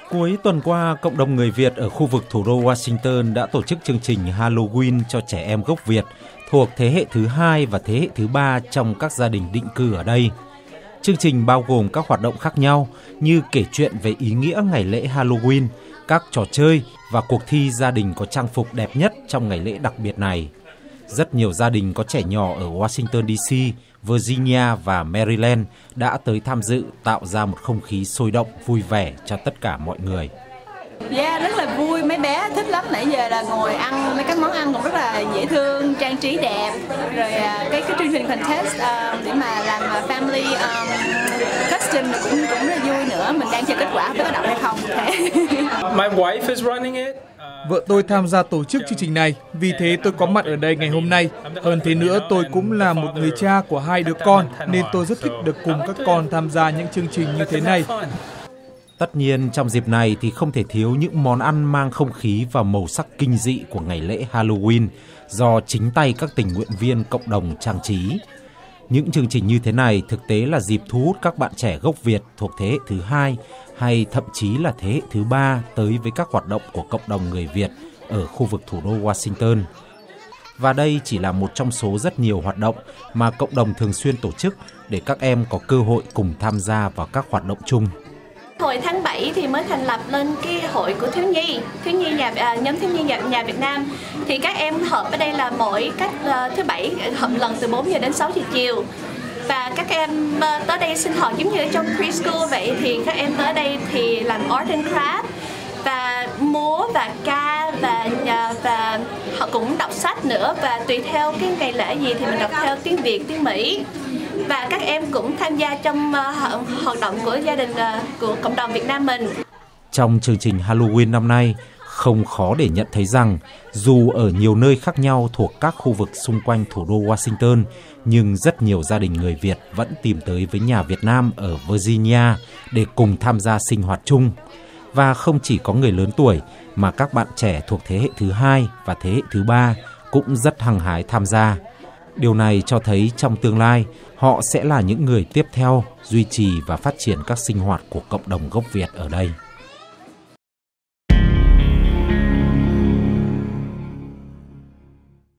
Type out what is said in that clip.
Cuối tuần qua, cộng đồng người Việt ở khu vực thủ đô Washington đã tổ chức chương trình Halloween cho trẻ em gốc Việt thuộc thế hệ thứ 2 và thế hệ thứ 3 trong các gia đình định cư ở đây. Chương trình bao gồm các hoạt động khác nhau như kể chuyện về ý nghĩa ngày lễ Halloween, các trò chơi và cuộc thi gia đình có trang phục đẹp nhất trong ngày lễ đặc biệt này. Rất nhiều gia đình có trẻ nhỏ ở Washington DC, Virginia và Maryland đã tới tham dự, tạo ra một không khí sôi động, vui vẻ cho tất cả mọi người. Rất là vui, mấy bé thích lắm, nãy giờ là ngồi ăn, mấy cái món ăn cũng rất là dễ thương, trang trí đẹp, rồi cái chương trình contest để mà làm family costume cũng rất là vui nữa, mình đang chờ kết quả có đậu hay không. My wife is running it. Vợ tôi tham gia tổ chức chương trình này, vì thế tôi có mặt ở đây ngày hôm nay. Hơn thế nữa, tôi cũng là một người cha của 2 đứa con, nên tôi rất thích được cùng các con tham gia những chương trình như thế này. Tất nhiên, trong dịp này thì không thể thiếu những món ăn mang không khí và màu sắc kinh dị của ngày lễ Halloween do chính tay các tình nguyện viên cộng đồng trang trí. Những chương trình như thế này thực tế là dịp thu hút các bạn trẻ gốc Việt thuộc thế hệ thứ 2 hay thậm chí là thế hệ thứ 3 tới với các hoạt động của cộng đồng người Việt ở khu vực thủ đô Washington. Và đây chỉ là một trong số rất nhiều hoạt động mà cộng đồng thường xuyên tổ chức để các em có cơ hội cùng tham gia vào các hoạt động chung. Hồi tháng 7 thì mới thành lập lên cái hội của nhóm thiếu nhi nhà Việt Nam. Thì các em họp ở đây là mỗi cách thứ Bảy, họp lần từ 4 giờ đến 6 giờ chiều. Và các em tới đây sinh hoạt giống như ở trong preschool vậy, thì các em tới đây thì làm art and craft và múa và ca và họ cũng đọc sách nữa, và tùy theo cái ngày lễ gì thì mình đọc theo tiếng Việt, tiếng Mỹ. Và các em cũng tham gia trong hoạt động của gia đình, của cộng đồng Việt Nam mình. Trong chương trình Halloween năm nay, không khó để nhận thấy rằng dù ở nhiều nơi khác nhau thuộc các khu vực xung quanh thủ đô Washington, nhưng rất nhiều gia đình người Việt vẫn tìm tới với nhà Việt Nam ở Virginia để cùng tham gia sinh hoạt chung. Và không chỉ có người lớn tuổi mà các bạn trẻ thuộc thế hệ thứ 2 và thế hệ thứ 3 cũng rất hăng hái tham gia. Điều này cho thấy trong tương lai, họ sẽ là những người tiếp theo duy trì và phát triển các sinh hoạt của cộng đồng gốc Việt ở đây.